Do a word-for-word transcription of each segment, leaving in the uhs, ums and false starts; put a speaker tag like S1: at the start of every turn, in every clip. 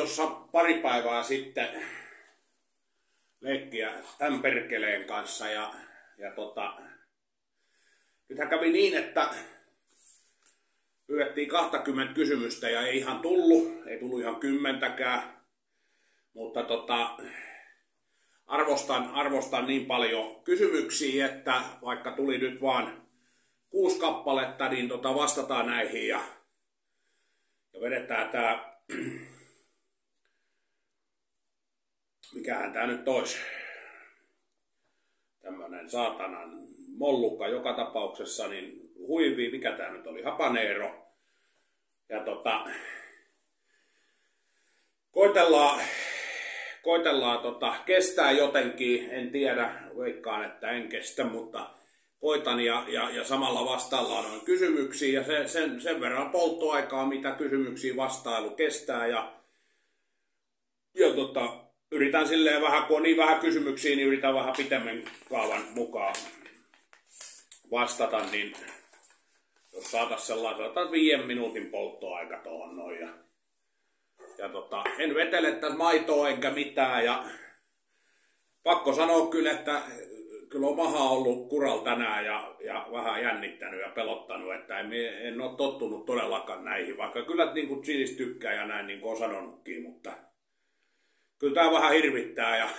S1: tuossa pari päivää sitten leikkiä tämän perkeleen kanssa ja, ja tota, nythän kävi niin, että pyydettiin kaksikymmentä kysymystä ja ei ihan tullut, ei tullut ihan kymmentäkään, mutta tota, arvostan, arvostan niin paljon kysymyksiä, että vaikka tuli nyt vaan kuusi kappaletta, niin tota vastataan näihin ja, ja vedetään tää, mikähän tää nyt olisi, tämmönen saatanan mollukka joka tapauksessa, niin huivi, mikä tää nyt oli, habanero. Ja tota, koitellaan, koitellaan tota, kestää jotenkin, en tiedä, veikkaan, että en kestä, mutta koitan ja, ja, ja samalla vastaillaan noin kysymyksiin ja se, sen, sen verran polttoaikaa, mitä kysymyksiin vastailu kestää ja, ja tota, yritän silleen vähän, kun on niin vähän kysymyksiä, niin yritän vähän pitemmän kaavan mukaan vastata, niin jos saatais sellaisen viiden minuutin polttoaika tuohon noin. Ja, ja tota, en vetele tässä maitoa enkä mitään ja pakko sanoa kyllä, että kyllä on maha ollut kural tänään ja, ja vähän jännittänyt ja pelottanut, että en, en ole tottunut todellakaan näihin, vaikka kyllä niin kuin chilis tykkää ja näin niin kuin on sanonutkin, mutta kyllä tää vähän hirvittää ja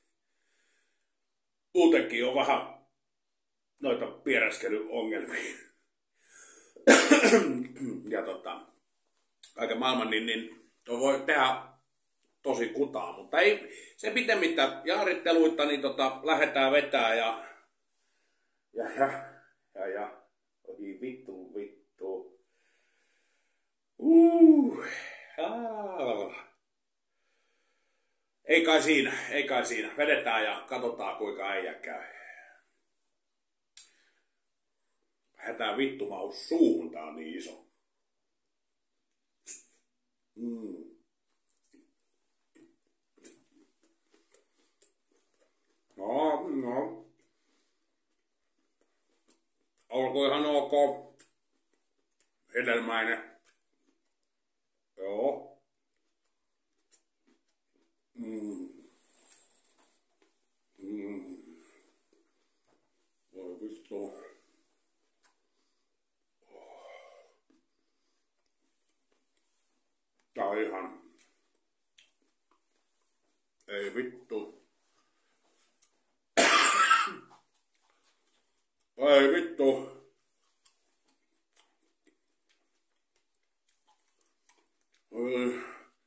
S1: muutenkin on vähän noita pieräskelyongelmia. Ja tota, kaiken maailman niin, niin voi tehdä tosi kutaa, mutta ei se pitemmittä jaaritteluita, niin tota, lähdetään vetää ja ja ja ja ja oi vittu vittu uh. Ah. Ei kai siinä, ei kai siinä, vedetään ja katsotaan kuinka äijä käy. Hätää vittu maus suuhun, tää on niin iso. Mm. No, no. Olko ihan ok. Hedelmäinen. Joo. Mm. Mm. Voi vittu. Tää on ihan... Ei vittu. Ei vittu. Ei.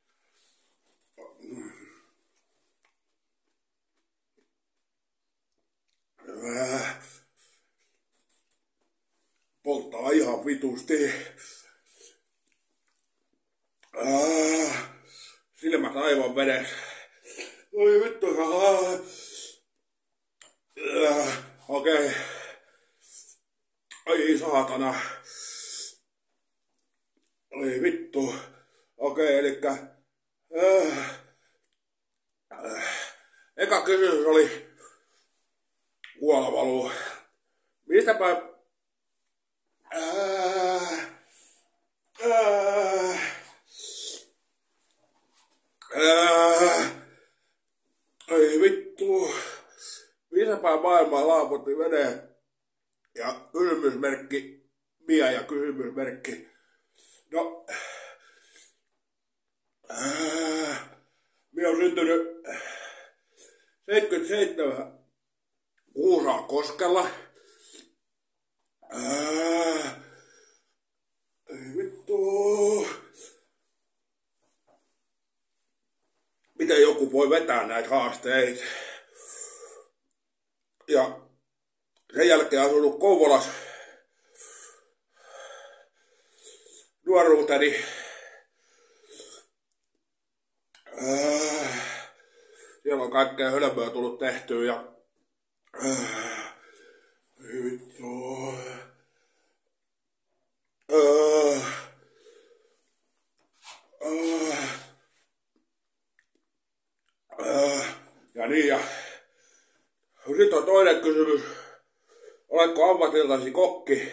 S1: Polttaa ihan vitusti. Ah, silmät aivan vedessä. Oi vittu. Ah. Ah, okei. Okay. Ai saatana. Oi vittu. Okei, okay, elikkä... Äh, äh, eka kysymys oli... Kuolavaluu. Mistäpä... Äh, äh, äh, ai vittu. Mistäpä maailmaa laaputti veneen. Ja kysymysmerkki. Mia ja kysymysmerkki. No... Äh, minä olen syntynyt seitsemänkymmentäseitsemän Kuusaankoskella. Äh, ei vittu. Miten joku voi vetää näitä haasteita? Ja sen jälkeen asunut Kouvolassa nuoruuteni. Äh, siellä on kaikkea hölmöä tullut tehtyä ja äh, vittu. Äh, äh, äh, ja niin ja sitten on toinen kysymys. Oletko ammatiltasi kokki?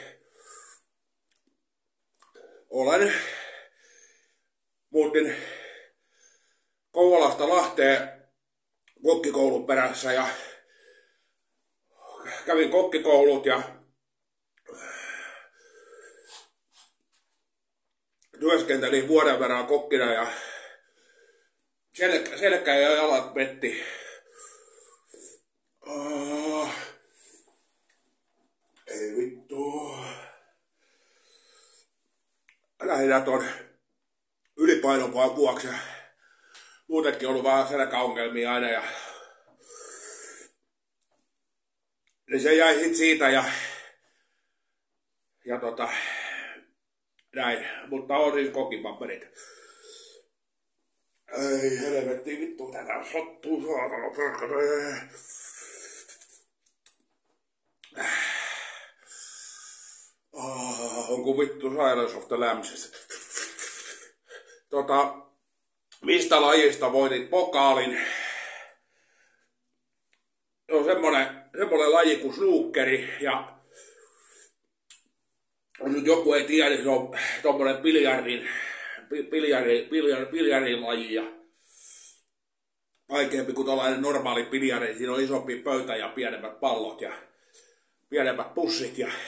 S1: Olen. Muutin Kouvolasta Lahteen kokkikoulun perässä ja kävin kokkikoulut ja työskentelin vuoden verran kokkina ja selkä, selkä ja jalat petti. Oh, ei vittu. Lähinnä ton ylipainon vuoksi. Muutenkin ollut vähän selkäongelmia aina ja niin se jäi sit siitä ja ja tota näin, mutta on siis kokipaperit. Ei helvetti vittu, tätä sattuu saatana perkele. Oh, onko vittu Silence of the Lambs? Tota, mistä lajista voitit pokaalin? Se on semmonen, semmonen laji kuin snookeri ja jos nyt joku ei tiedä, niin se on tommonen biljardin, biljardin, biljardin, biljardin laji ja vaikeampi kuin tällainen normaali biljardi. Siinä on isompi pöytä ja pienemmät pallot ja pienemmät pussit ja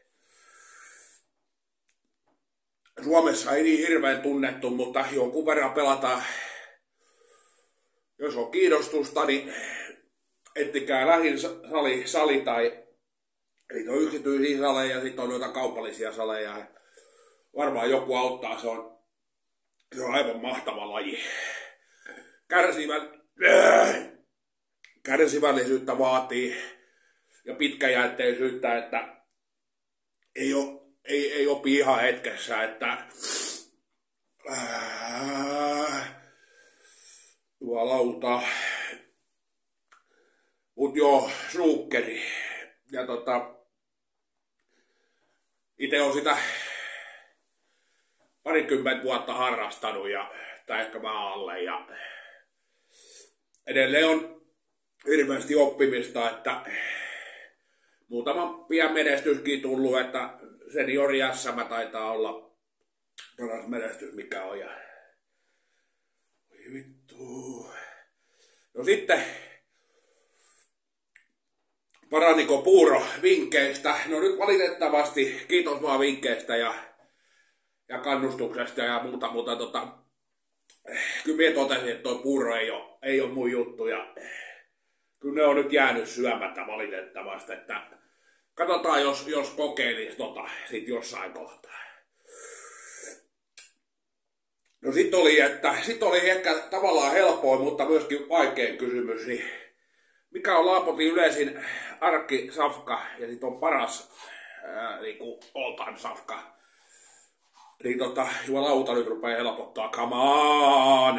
S1: Suomessa ei niin hirveän tunnettu, mutta jonkun verran pelataan. Jos on kiinnostusta, niin ettikää lähin sali, sali tai niitä on yksityisiä saleja ja sitten on noita kaupallisia saleja. Varmaan joku auttaa, se on, se on aivan mahtava laji. Kärsivän, äh, kärsivällisyyttä vaatii ja pitkäjänteisyyttä, että ei ole Ei, ei opi ihan hetkessä, että äh, juolauta. Mut joo, snookeri. Ja tota, ite on sitä parikymmentä vuotta harrastanut ja, tai ehkä vähän alle ja edelleen on hirveästi oppimista, että muutama pian menestyskin tullut, että seniori S M taitaa olla paras menestys mikä on ja oi vittu. No sitten paraniko puuro vinkkeistä? No nyt valitettavasti kiitos vaan vinkkeistä ja, ja kannustuksesta ja muuta, mutta tota, kyllä minä totesin, että tuo puuro ei ole, ei ole mun juttu ja kyllä ne on nyt jäänyt syömättä valitettavasti, että katsotaan, jos, jos kokeilisi tota sit jossain kohtaa. No sit oli, että sit oli ehkä tavallaan helpoin, mutta myöskin vaikein kysymys, niin mikä on Laapotin yleisin arkkisafka ja sit on paras ää, niinku all time safka. Niin tota, juolauta nyt rupee helpottaa, come on!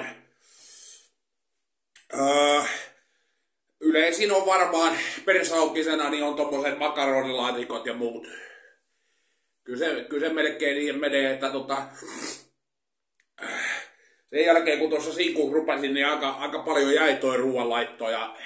S1: Öö, Yleisin on varmaan persaukisena, niin on tommoset makaronilaatikot ja muut. Kyllä se, kyllä se melkein niin menee, että tota, sen jälkeen kun tuossa sinkkuun rupesin, niin aika, aika paljon jäi toi ruoanlaitto ja,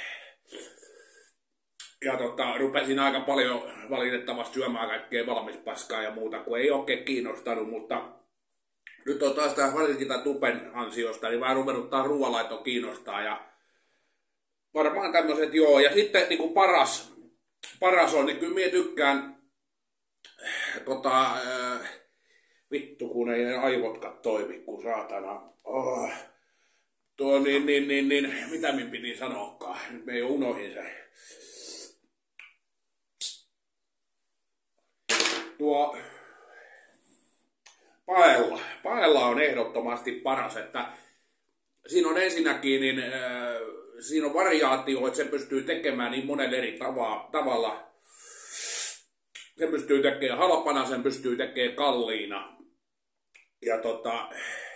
S1: ja tota, rupesin aika paljon valitettavasti syömään kaikkea valmispaskaa ja muuta, kun ei oikein kiinnostanut, mutta nyt on taas tää varsinkin tämän tupen ansiosta, niin vähän ruvennut taas ruoanlaitto kiinnostaa ja varmaan tämmöiset joo, ja sitten niin kuin paras, paras on, niin kyllä minä tykkään, tota, äh, vittu kun ei aivotkaan toimi, kun saatana, oh. Tuo niin, niin, niin, niin, mitä minä piti sanoakaan, nyt me ei unohin se. Tuo, paella, paella on ehdottomasti paras, että siinä on ensinnäkin, niin, äh, siinä on variaatio, että se pystyy tekemään niin monella eri tava, tavalla. Se pystyy tekemään halpana, sen pystyy tekemään kalliina. Ja tota,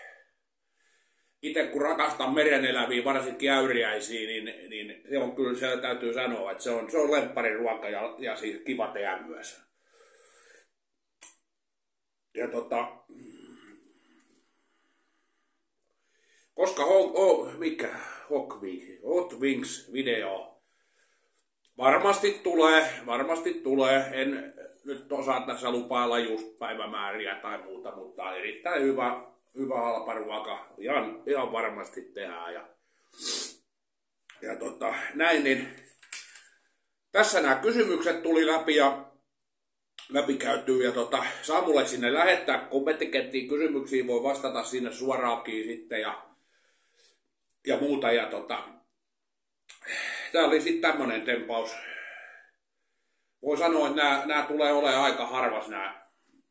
S1: itse kun rakastan mereneläviä, varsinkin äyriäisiä, niin, niin se on kyllä, se täytyy sanoa, että se on, se on lemppariruoka ja, ja siis kiva tehdä myös. Ja tota, koska ho, ho, mikä Hot Wings, Hot Wings video varmasti tulee, varmasti tulee, en nyt osaa tässä lupailla just päivämääriä tai muuta, mutta erittäin hyvä, hyvä halpa ruoka, ihan, ihan varmasti tehdään ja ja tota, näin, niin tässä nämä kysymykset tuli läpi ja läpikäytyy ja tota, saa mulle sinne lähettää kommenttikettiin kysymyksiä, voi vastata sinne suoraankin sitten ja, ja muuta ja tota, tää oli sitten tämmönen tempaus. Voi sanoa, että nämä, nämä tulee olemaan aika harvas nämä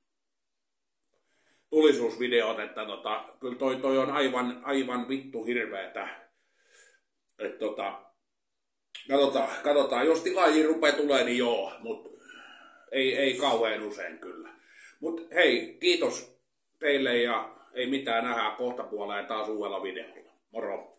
S1: tulisuusvideot, että tota, kyllä toi, toi on aivan, aivan vittu hirveetä. Että tota, katsotaan, katsotaan, jos tilaajia rupeaa tulee, niin joo, mutta ei, ei kauhean usein kyllä. Mutta hei, kiitos teille ja ei mitään, nähdään kohta puoleen taas uudella videolla. Moro!